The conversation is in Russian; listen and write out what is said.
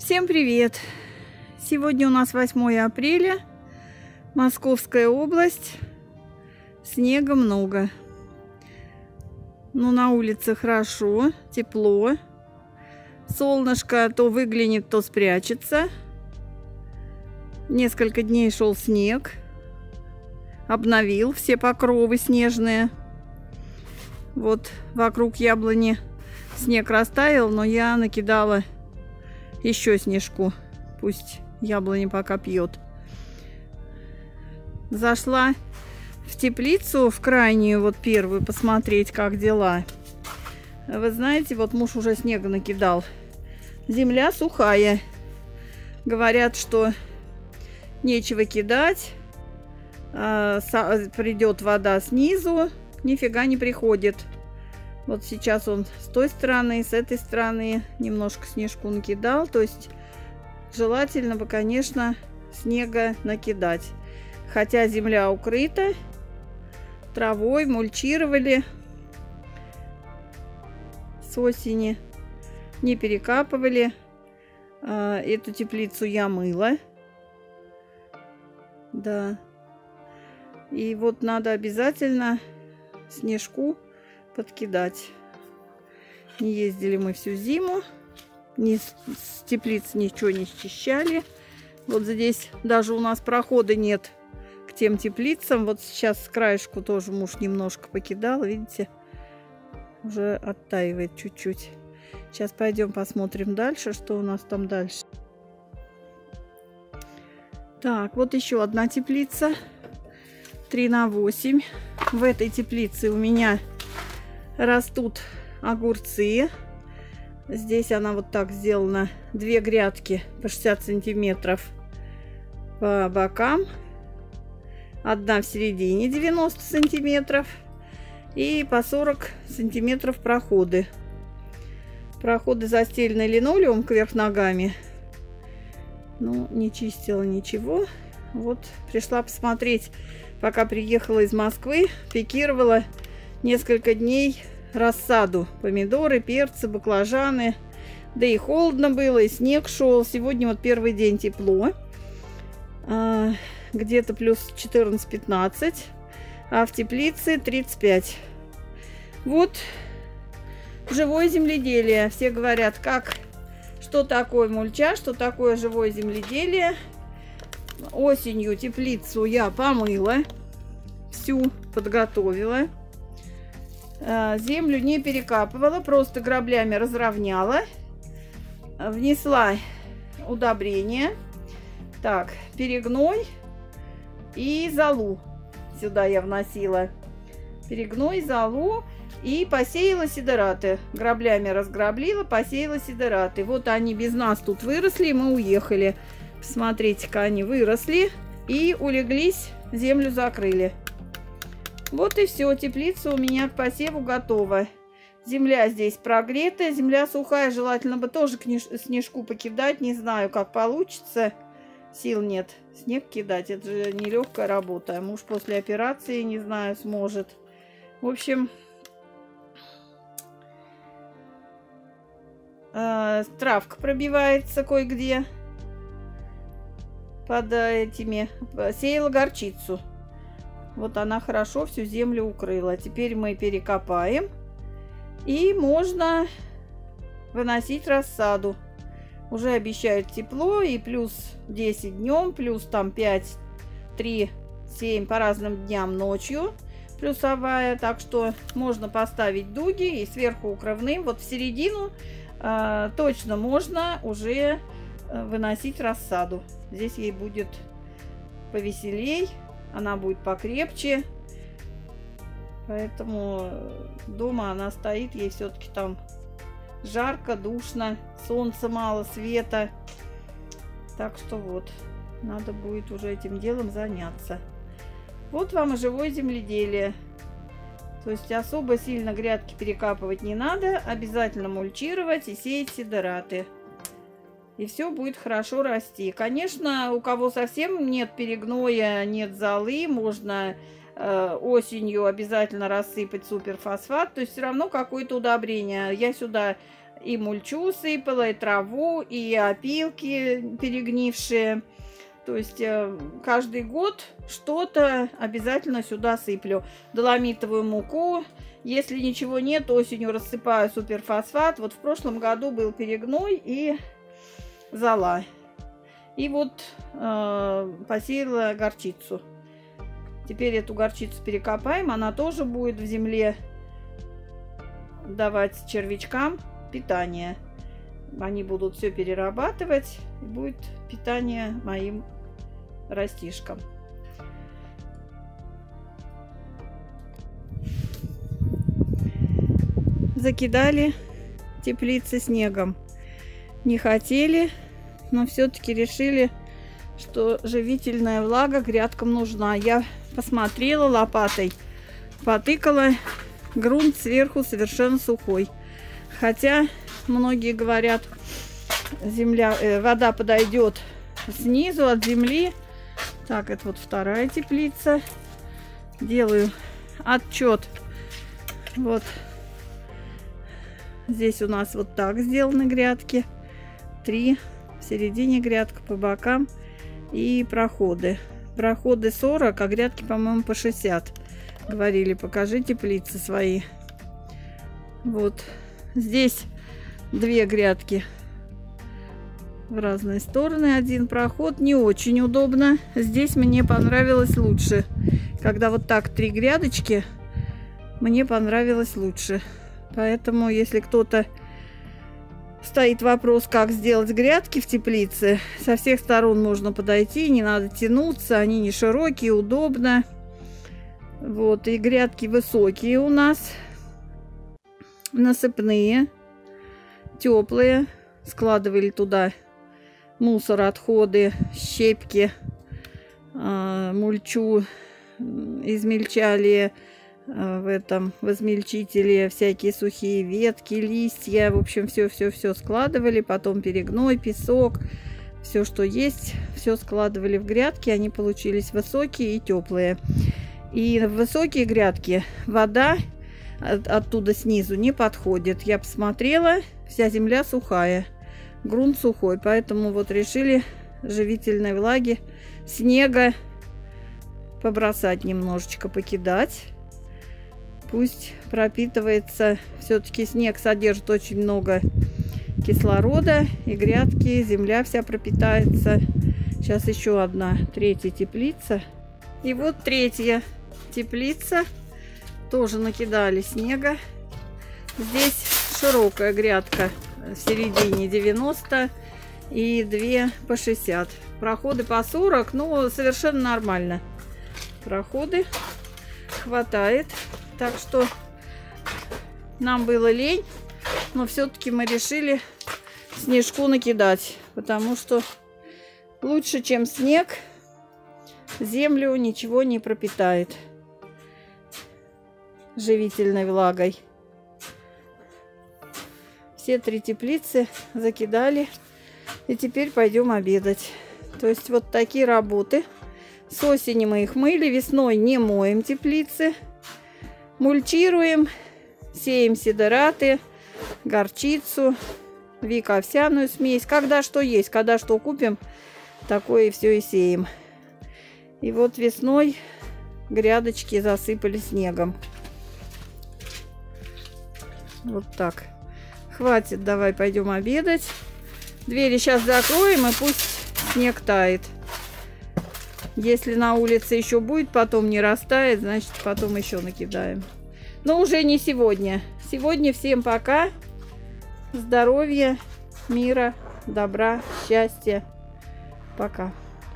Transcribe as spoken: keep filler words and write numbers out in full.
Всем привет! Сегодня у нас восьмое апреля, Московская область, снега много. Но на улице хорошо, тепло, солнышко то выглянет, то спрячется. Несколько дней шел снег, обновил все покровы снежные. Вот вокруг яблони снег растаял, но я накидала еще снежку. Пусть яблони пока пьет. Зашла в теплицу, в крайнюю, вот первую, посмотреть, как дела. Вы знаете, вот муж уже снега накидал. Земля сухая. Говорят, что нечего кидать. Придет вода снизу. Нифига не приходит. Вот сейчас он с той стороны, с этой стороны немножко снежку накидал. То есть желательно бы, конечно, снега накидать. Хотя земля укрыта травой, мульчировали с осени, не перекапывали. Эту теплицу я мыла. Да. И вот надо обязательно снежку подкидать. Не ездили мы всю зиму, ни с теплиц ничего не счищали. Вот здесь даже у нас прохода нет к тем теплицам. Вот сейчас с краешку тоже муж немножко покидал, видите, уже оттаивает чуть-чуть. Сейчас пойдем посмотрим дальше, что у нас там дальше. Так, вот еще одна теплица, три на восемь. В этой теплице у меня растут огурцы. Здесь она вот так сделана. Две грядки по шестьдесят сантиметров по бокам. Одна в середине девяносто сантиметров. И по сорок сантиметров проходы. Проходы застелены линолеум кверх ногами. Ну, не чистила ничего. Вот пришла посмотреть, пока приехала из Москвы. Пикировала несколько дней рассаду. Помидоры, перцы, баклажаны. Да и холодно было, и снег шел. Сегодня вот первый день тепло. А, где-то плюс четырнадцать-пятнадцать. А в теплице тридцать пять. Вот живое земледелие. Все говорят, как, что такое мульча, что такое живое земледелие. Осенью теплицу я помыла. Всю подготовила. Землю не перекапывала, просто граблями разровняла. Внесла удобрение. Так, перегной и золу. Сюда я вносила. Перегной, золу и посеяла сидораты. Граблями разграблила, посеяла сидораты. Вот они без нас тут выросли, и мы уехали. Посмотрите-ка, они выросли и улеглись, землю закрыли. Вот и все, теплица у меня к посеву готова. Земля здесь прогретая, земля сухая, желательно бы тоже снежку покидать. Не знаю, как получится, сил нет снег кидать, это же нелегкая работа. Муж после операции, не знаю, сможет. В общем, э, травка пробивается кое-где под этими. Сеяла горчицу. Вот она хорошо всю землю укрыла. Теперь мы перекопаем. И можно выносить рассаду. Уже обещают тепло. И плюс десять днем, плюс там пять, три, семь по разным дням ночью. Плюсовая. Так что можно поставить дуги и сверху укрывным. Вот в середину э, точно можно уже выносить рассаду. Здесь ей будет повеселей. Она будет покрепче. Поэтому дома она стоит. Ей все-таки там жарко, душно. Солнца мало, света. Так что вот. Надо будет уже этим делом заняться. Вот вам и живое земледелие. То есть особо сильно грядки перекапывать не надо. Обязательно мульчировать и сеять сидораты. И все будет хорошо расти. Конечно, у кого совсем нет перегноя, нет золы, можно э, осенью обязательно рассыпать суперфосфат. То есть все равно какое-то удобрение. Я сюда И мульчу сыпала, и траву, и опилки перегнившие. То есть каждый год что-то обязательно сюда сыплю. Доломитовую муку. Если ничего нет, осенью рассыпаю суперфосфат. Вот в прошлом году был перегной и зола. И вот э, посеяла горчицу. Теперь эту горчицу перекопаем. Она тоже будет в земле давать червячкам питание. Они будут все перерабатывать. И будет питание моим растишкам. Закидали теплицы снегом. Не хотели, но все-таки решили, что живительная влага грядкам нужна. Я посмотрела лопатой, потыкала, грунт сверху совершенно сухой. Хотя многие говорят, земля, э, вода подойдет снизу от земли. Так, это вот вторая теплица. Делаю отчет. Вот. Здесь у нас вот так сделаны грядки. Три в середине грядка, по бокам и проходы. Проходы сорок, а грядки, по-моему, по шестьдесят. Говорили, покажи теплицы свои. Вот. Здесь две грядки в разные стороны. Один проход. Не очень удобно. Здесь мне понравилось лучше. Когда вот так три грядочки, мне понравилось лучше. Поэтому, если кто-то стоит вопрос, как сделать грядки в теплице, со всех сторон можно подойти, не надо тянуться, они не широкие, удобно. Вот, и грядки высокие у нас, насыпные, теплые. Складывали туда мусор, отходы, щепки, мульчу, измельчали в этом в измельчителе всякие сухие ветки, листья, в общем, все-все-все складывали, потом перегной, песок, все, что есть, все складывали в грядки, они получились высокие и теплые. И в высокие грядки вода от, оттуда снизу не подходит. Я посмотрела, вся земля сухая, грунт сухой, поэтому вот решили живительной влаги, снега побросать немножечко, покидать. Пусть пропитывается. Все-таки снег содержит очень много кислорода. И грядки, земля вся пропитается. Сейчас еще одна, третья теплица. И вот третья теплица. Тоже накидали снега. Здесь широкая грядка. В середине девяносто. И две по шестьдесят. Проходы по сорок. Ну, совершенно нормально. Проходы хватает. Так что нам было лень, но все-таки мы решили снежку накидать, потому что лучше, чем снег, землю ничего не пропитает живительной влагой. Все три теплицы закидали, и теперь пойдем обедать. То есть вот такие работы. С осени мы их мыли, весной не моем теплицы. Мульчируем, сеем сидораты, горчицу, вик овсяную смесь. Когда что есть, когда что купим, такое все и сеем. И вот весной грядочки засыпали снегом. Вот так. Хватит, давай пойдем обедать. Двери сейчас закроем, и пусть снег тает. Если на улице еще будет, потом не растает, значит, потом еще накидаем. Но уже не сегодня. Сегодня всем пока. Здоровья, мира, добра, счастья. Пока.